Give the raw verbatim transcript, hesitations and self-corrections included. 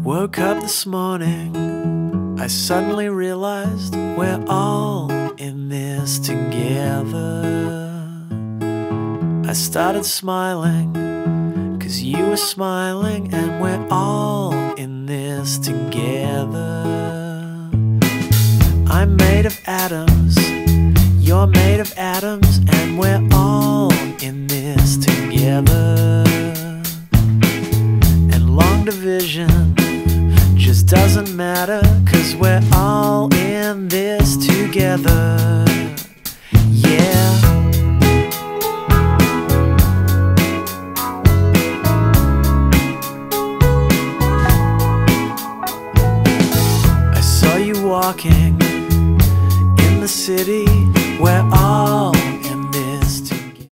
woke up this morning, I suddenly realized we're all in this together. I started smiling, cause you were smiling, and we're all in this together. I'm made of atoms, you're made of atoms, and we're all in this together. And long division just doesn't matter, cause we're all in this together. Yeah. I saw you walking in the city where